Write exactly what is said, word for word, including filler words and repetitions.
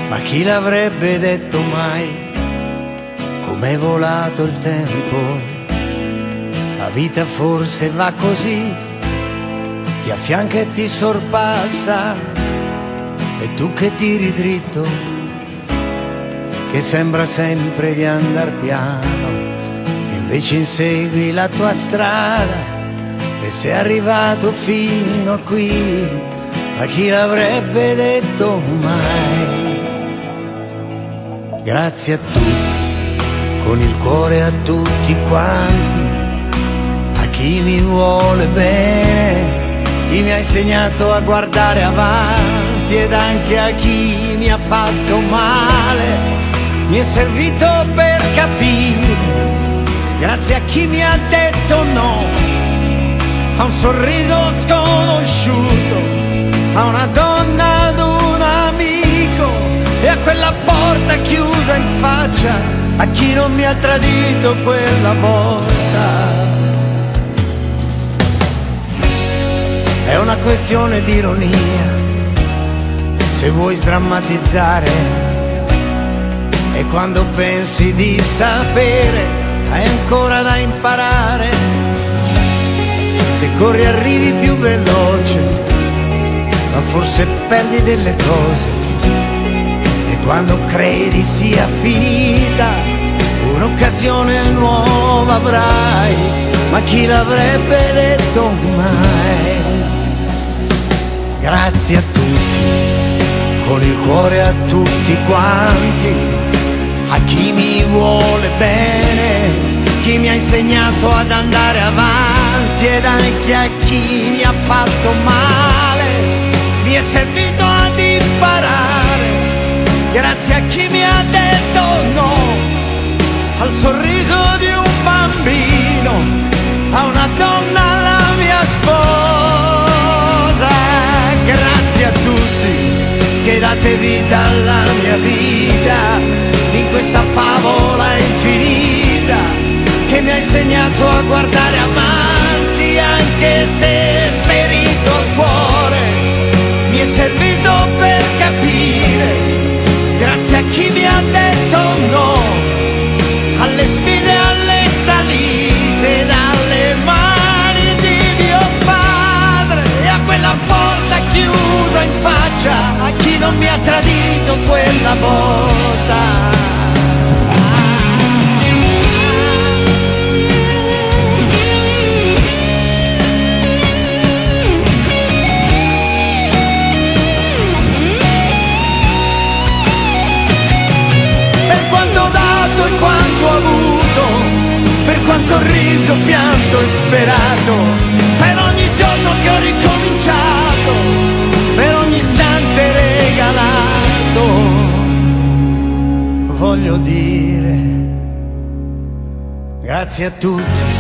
Ma chi l'avrebbe detto mai, com'è volato il tempo. La vita forse va così, ti affianca e ti sorpassa, e tu che tiri dritto, che sembra sempre di andar piano, invece insegui la tua strada e sei arrivato fino a qui. Ma chi l'avrebbe detto mai? Grazie a tutti, con il cuore a tutti quanti, a chi mi vuole bene, chi mi ha insegnato a guardare avanti, ed anche a chi mi ha fatto male. Mi è servito per capire, grazie a chi mi ha detto no, a un sorriso sconosciuto, a una donna, ad un amico, e a quella porta chiusa in faccia, a chi non mi ha tradito quella volta. È una questione di ironia, se vuoi sdrammatizzare, e quando pensi di sapere hai ancora da imparare. Se corri arrivi più veloce, ma forse perdi delle cose, e quando credi sia finita un'occasione nuova avrai. Ma chi l'avrebbe detto mai? Grazie a tutti, con il cuore a tutti quanti, a chi mi vuole bene, chi mi ha insegnato ad andare avanti, ed anche a chi mi ha fatto male. Mi è servito ad imparare, grazie a chi mi ha detto no, al sorriso di un bambino, a una donna, la mia sposa. Grazie a tutti che date vita alla mia vita, in questa favola infinita, che mi ha insegnato a guardare avanti, anche se ferito al cuore. Mi è servito per capire, grazie a chi mi ha detto no, alle sfide, alle salite, dalle mani di mio padre, e a quella porta chiusa in faccia, a chi non mi ha tradito quella volta. E quanto ho avuto, per quanto ho riso, pianto e sperato, per ogni giorno che ho ricominciato, per ogni istante regalato, voglio dire grazie a tutti,